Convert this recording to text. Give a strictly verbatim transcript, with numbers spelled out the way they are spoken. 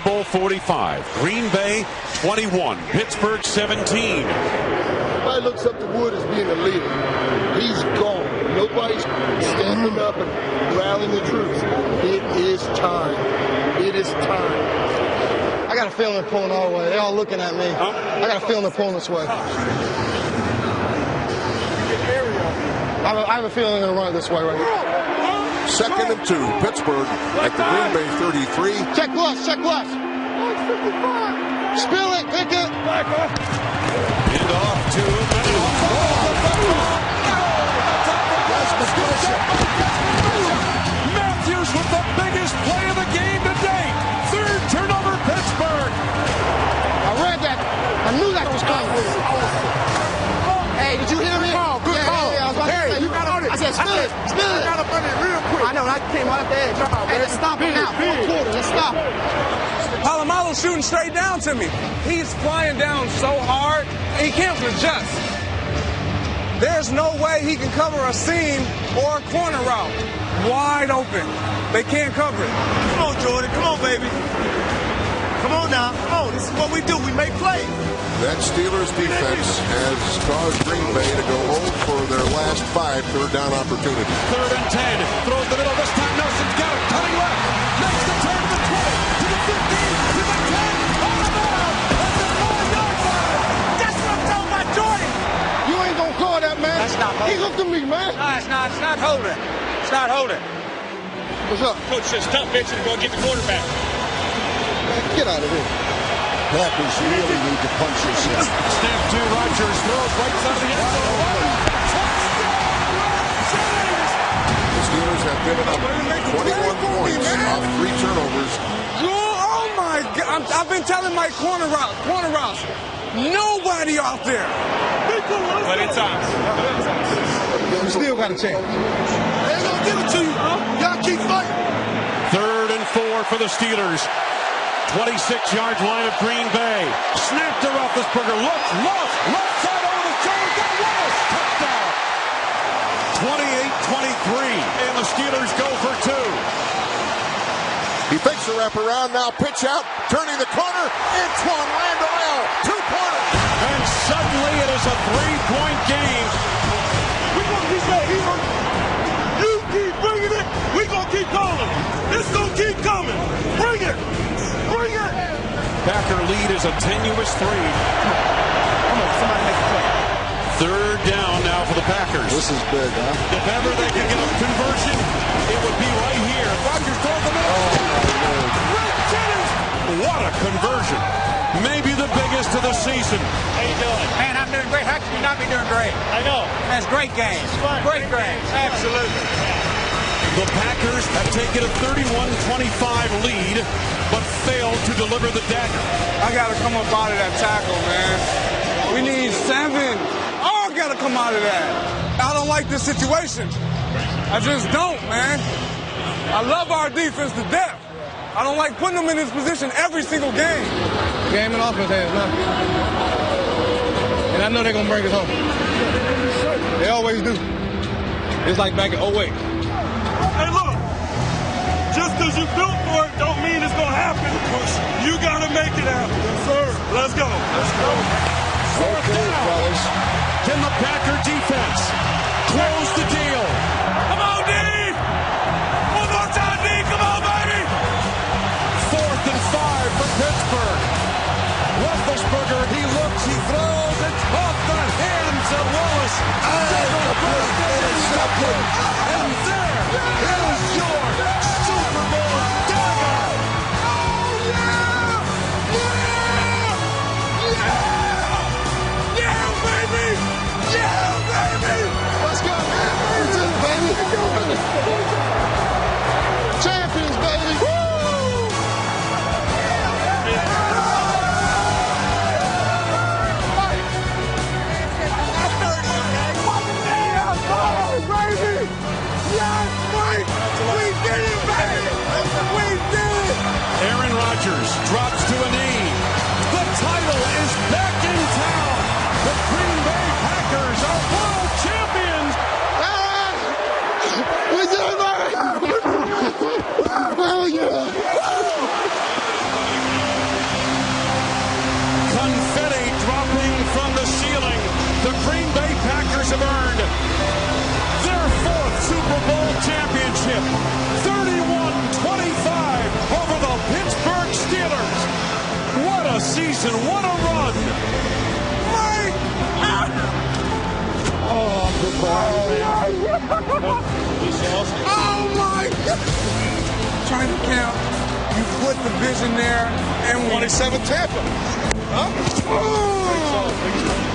Bowl forty-five, Green Bay twenty-one, Pittsburgh seventeen. Everybody looks up to Wood as being a leader. He's gone. Nobody's standing up and rallying the troops. It is time. It is time. I got a feeling they're pulling our way. They're all looking at me. Huh? I got a feeling they're pulling this way. I have a, I have a feeling they're going to run it this way right here. Second and two, Pittsburgh at the Green Bay thirty-three. Check left, check left. Spill it, pick it. Hand off to Matthews with the biggest play of the game today. Third turnover, Pittsburgh. I read that. I knew that was coming. Hey, did you hear me? Call, good yeah, call. Yeah, yeah, I was about Hey, to say, you got on it. I said, spill it, spill it. I got up on it real quick. I know, I came right up the edge. Hey, let's stop it now. Fourth quarter, let's stop it. Polamalu's shooting straight down to me. He's flying down so hard, he can't adjust. There's no way he can cover a seam or a corner route. Wide open. They can't cover it. Come on, Jordan. Come on, baby. Come on now. Come on. This is what we do. We make plays. That Steelers defense has caused Green Bay to go home for their last five third down opportunities. Third and ten. Throws the middle. This time Nelson's got it. Cutting left. Makes the turn to the twenty. To the fifteen. To the ten. On the bound. At the five-yard line. That's what I'm talking about, Jordan. You ain't going to call that, man. That's not He holding. looked at me, man. No, it's not. It's not holding. It's not holding. What's up? Coach says stop bitching and go get the quarterback. Man, get out of here. Packers really need to punch yourself. Snap to Rodgers. Throws right side of the end zone. The Steelers have given up twenty-one points off three turnovers. Oh, my God. I'm, I've been telling my corner route, corner routes. Nobody out there. But it's on. You still got a chance. They ain't gonna give it to you. Y'all keep fighting. Third and four for the Steelers. twenty-six yard line of Green Bay. Snap to Roethlisberger. Look, left, left side over the shoulder. Got Willis. Touchdown. twenty-eight twenty-three. And the Steelers go for two. He fakes the wraparound, now pitch out, turning the corner, Antoine Randall, two-pointer. And suddenly it is a three-point game. We gonna keep that heat. You keep bringing it. We gonna keep calling. It's gonna keep coming. Bring it. Bring it. Packer lead is a tenuous three. Come on, somebody make a play. Third down now for the Packers. This is big, huh? If ever they could get a conversion, it would be right here. Rodgers throws the middle. Red Jennings. What a conversion. Maybe the biggest of the season. How you doing? Man, I'm doing great. How can you not be doing great? I know. That's great game. Great game. Absolutely. The Packers have taken a thirty-one twenty-five lead, but failed to deliver the dagger. I got to come up out of that tackle, man. We need seven. Oh, I got to come out of that. I don't like this situation. I just don't, man. I love our defense to death. I don't like putting them in this position every single game. Game and offense has nothing. And I know they're going to bring us home. They always do. It's like back in oh eight. Hey, look. Just because you built for it don't mean it's gonna happen. You gotta make it happen. Yes, sir. Let's go. Let's go. Fourth down. fellas. Can the Packer defense close the deal? Come on, D. One more time, D. Come on, baby. Fourth and five for Pittsburgh. Roethlisberger, he looks, he throws, it's off the hands of Willis. And there is your Super Bowl dagger. Oh, yeah. Yeah. Yeah. Yeah, baby. Yeah, baby. Let's go, man. baby. Champions, baby. Woo! Aaron Rodgers drops to a knee. The title is back in town. The Green Bay Packers are world champions. We did it, baby! Oh, yeah! season. What a run! Mike! Oh, good Oh my God! Trying to count. You put the vision there and twenty-seven Tampa. Huh? Oh.